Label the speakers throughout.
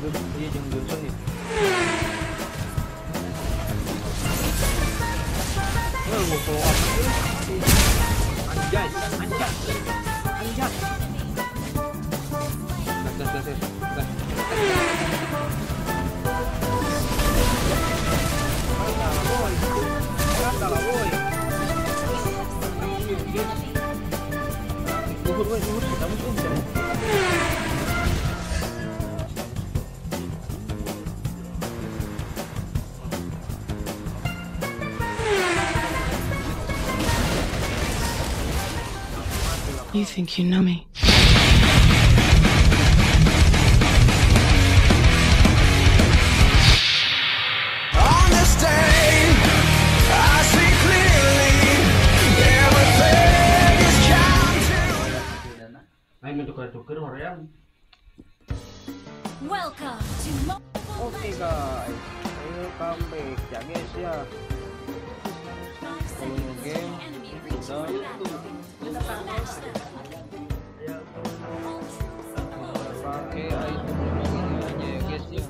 Speaker 1: Iya jeung Johnson nih. Gua follow up. Anjay. Gas. Salah woi. Luhur kita musuh.
Speaker 2: You think you know me?
Speaker 3: On this day, I see clearly everything is come to.
Speaker 1: Ayo tukar-tukar orang.
Speaker 4: Welcome to Mobile
Speaker 1: Oke guys, welcome back ya guys ya. Kalau game sudah pakai item ini aja ya guys ya.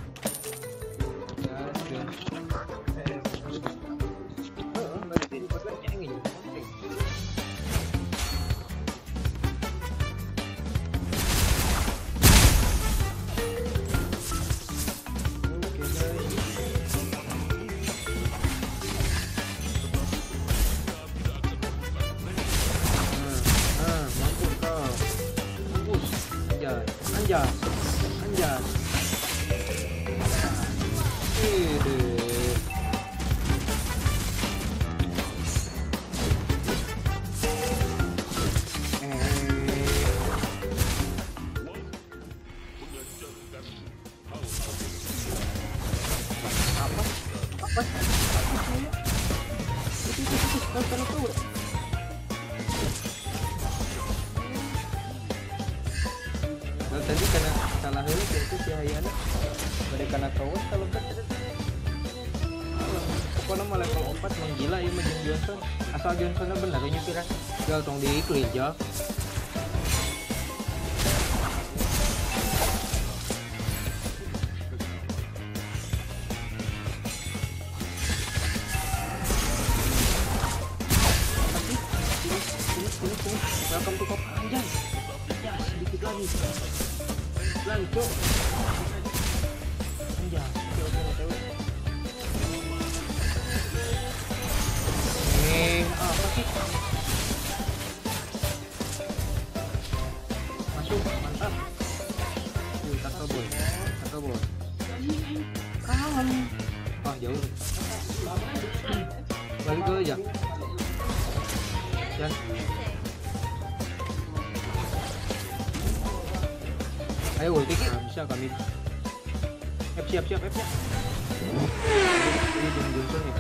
Speaker 1: Anjas. Tadi karena salah dulu itu si Hayana dari karena terus kalau pokoknya mau level 4 menggila ya majeng Johnson asal Johnsonnya benar ini kira gal tong di kelinjal sini welcome to Pop Anjay ya sedikit lagi lanjut anjay apa sih masuk mantap kata boy kawan wah jauh balik dulu aja ya. Ayo ulti bisa kami siap F ya ini Johnson nih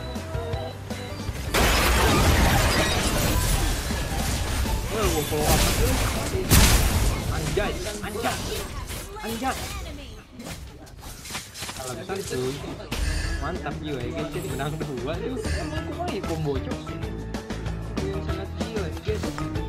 Speaker 1: gua follow up anjay kalau santuy mantap juga ya guys menang kedua tuh aku combo yang sangat gila ya guys.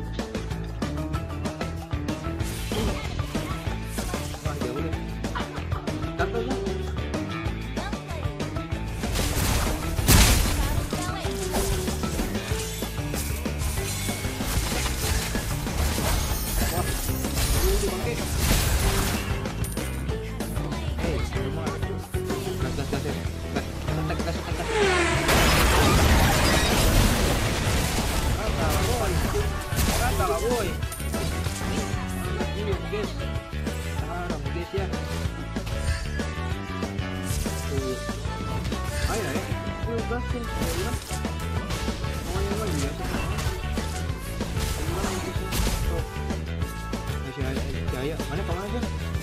Speaker 1: Jaya, mana kemana aja?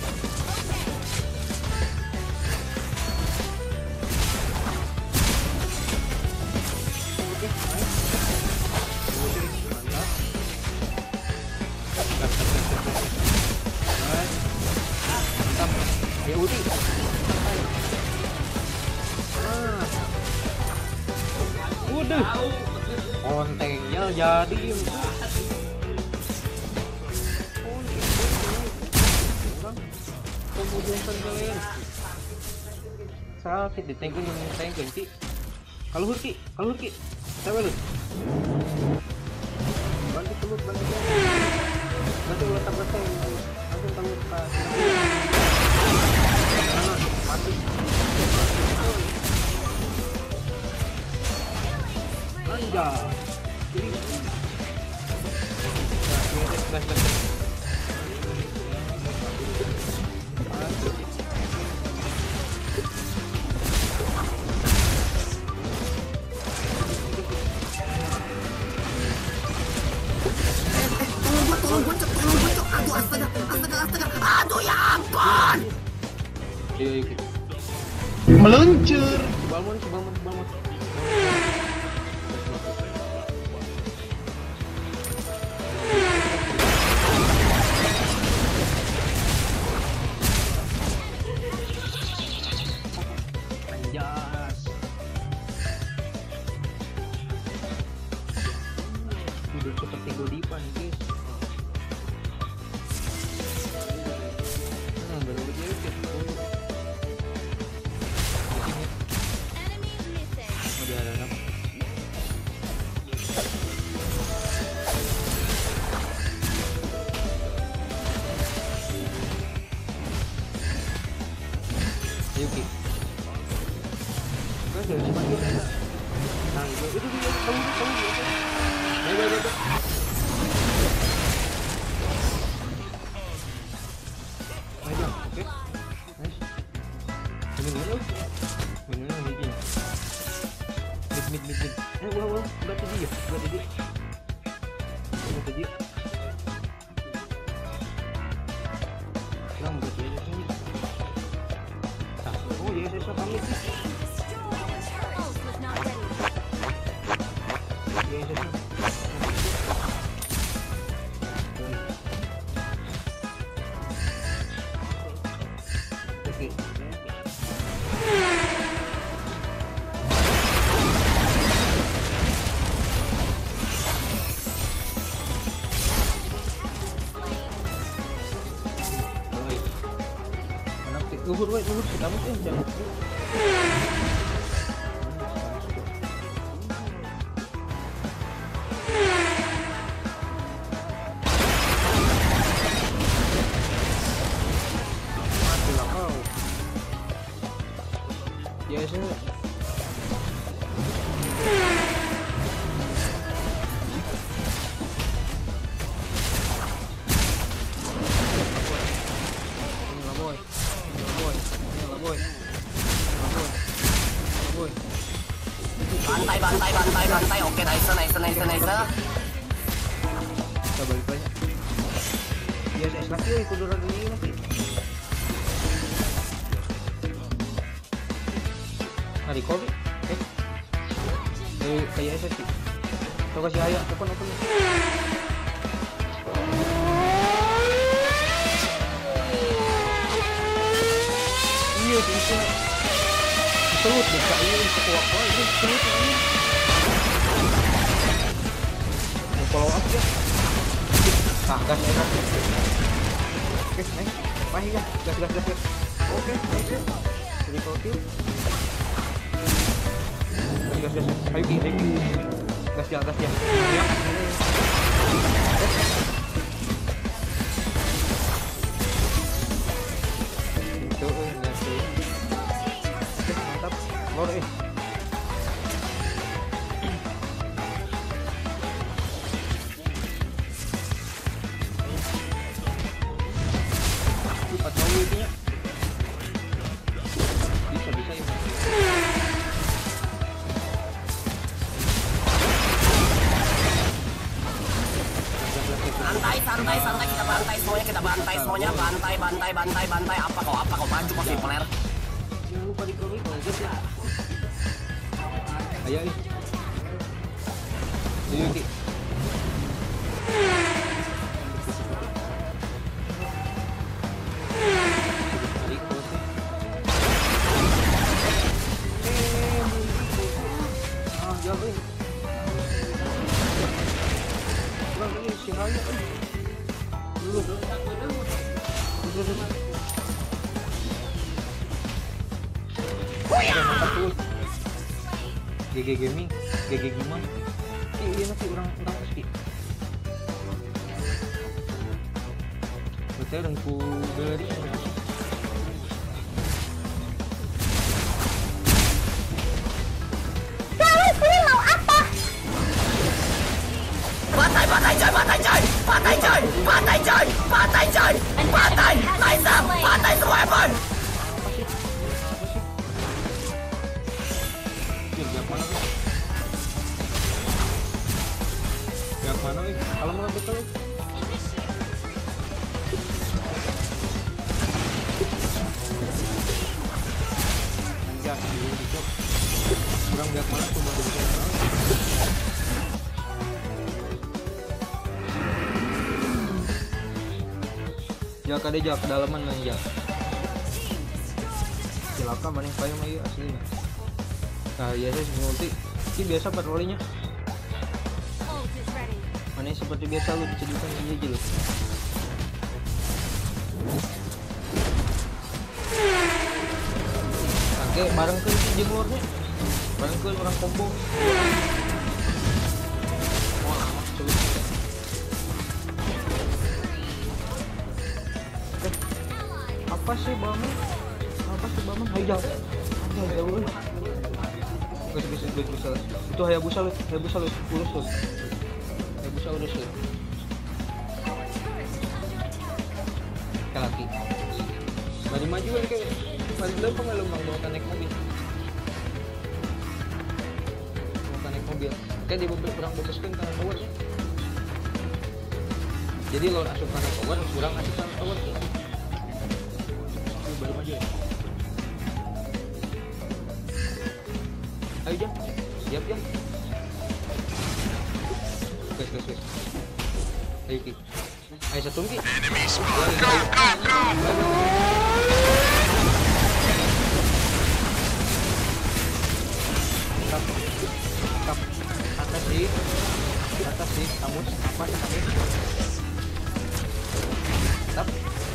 Speaker 1: Oke, mantap. Mantap. Ya ulti. Udah. Kontengnya jadi. Kemudian kalian sakit di tank Ki. Kalau Hurki. Saya lu. Bantu letak tank. Langsung tangkap ke. Mati. Anjay.
Speaker 5: Tolong gue cok. Aduh astaga. Aduh ya ampun.
Speaker 1: Yuk.
Speaker 6: Meluncur.
Speaker 1: Balmon. Anjas. Udah seperti Godipan guys. Baru aja
Speaker 4: Enemy missing.
Speaker 1: udah ada. Ayo Ki. Kan dari semakin enak. Nah itu dia kamu. Ayo. Ayo, oke. Nice. Ini lagi. Mid. Wow, berarti dia. Sekarang berarti aja sini. Oh iya, saya pamit.
Speaker 4: Ult was not ready.
Speaker 1: Iya, saya. Oke. Luhur kamu sih jangan. Mati lah kau. Ya sih.
Speaker 5: Bantai. Oke, nice.
Speaker 1: Kita balik banyak. Ya saya lagi ikut dorong ini nanti. Hari kopi. Kayak SSD. Coba kasih ayah, open. Iya, bisa. Terus buka ini kuat ini terus ini. Follow up ya. Gas. Oke, nice. Main ya. Gas. Oke, nice. Jadi kill. Gas. Ayo Ki. Gas ya. Ya. Itu gas. Oke, mantap. Lor itunya bisa ya.
Speaker 5: Santai kita bantai semuanya bantai apa kau maju kau simpler.
Speaker 1: Jangan lupa di-comment ya. Ayo. Ki. GG Gaming, GG Gimon. Iya nanti orang pasti. Betul dan ku beli.
Speaker 5: Patai semua Evan.
Speaker 1: Yang mana nih? Kalau mau betul. Anjay, itu kurang biar mana cuma di sana. Jak ada jak kedalaman main jak. Silakan maning payung aja aslinya. Nah, ya saya multi. Ini biasa patrolinya.
Speaker 4: Ult is ready.
Speaker 1: Mana seperti biasa lu dicedukan aja gitu. Oke, bareng ke jemurnya. Bareng ke orang combo. Wah, sulit. Apa sih Baman? Ayo jauh. Jauh. Bisa. Itu Hayabusa lu, urus lu. Hayabusa urus lu. Kaki. Balik maju kan kayak balik lempeng bawa naik mobil. Bawa naik mobil. Kayak di mobil kurang bebaskan karena tower ya. Jadi lo asup karena tower, kurang asup karena tower. Baru maju ya. Ayo Jam, siap Jam. Guys. Ayo Ki. Ayo satu Ki. Tap. Atas sih, kamu apa sih? Tap.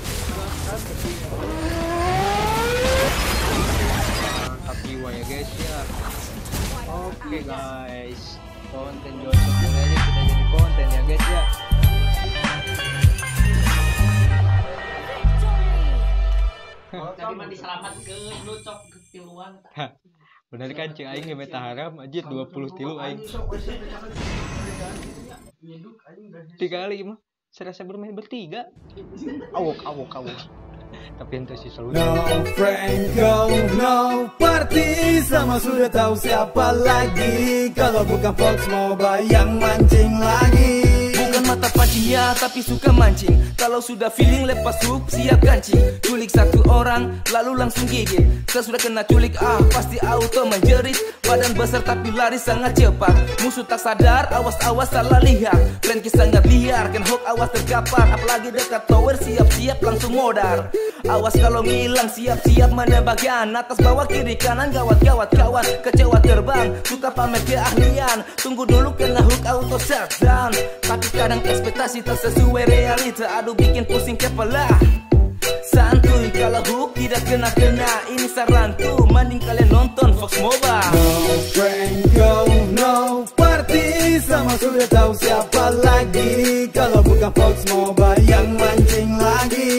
Speaker 1: Jiwa ya guys ya. Oke guys, konten Joseph mulai kita jadi konten ya guys ya.
Speaker 5: Tadi mandi selamat ke nucok ke tiluan.
Speaker 1: Bener kan cing aing meta haram aja 20 tilu aing. 3 kali mah serasa bermain bertiga. Awok. Tapi ente sih selalu
Speaker 3: No Franco, no party. Sama sudah tahu siapa lagi. Kalau bukan Fox Mobile yang mancing lagi.
Speaker 6: Bukan mata pancinya tapi suka mancing. Kalau sudah feeling lepas hook siap kancing. Culik satu orang lalu langsung gigit. Sesudah kena culik pasti auto menjerit. Badan besar tapi lari sangat cepat. Musuh tak sadar awas salah lihat. Flanky sangat liar kan hook awas terkapar. Apalagi dekat tower siap-siap langsung modar. Awas kalau ngilang siap-siap menembakkan. Atas bawah kiri kanan gawat kawan. Kecewa terbang suka pamer keahlian. Tunggu dulu kena hook auto shutdown. Tapi kadang ekspektasi tak sesuai realita. Aduh bikin pusing kepala. Santuy kalau hook tidak kena. Ini saranku mending kalian nonton Fox Mobile.
Speaker 3: No Franco, no party. Sama sudah tahu siapa lagi. Kalau bukan Fox Mobile yang mancing lagi.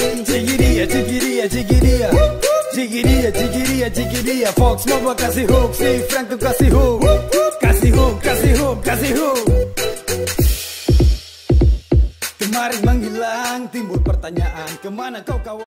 Speaker 3: Cigi dia Fox Mobile kasih hook. Si Franco kasih hook. Kasih hook. Kemarin menghilang timbul pertanyaan. Kemana kau kawan?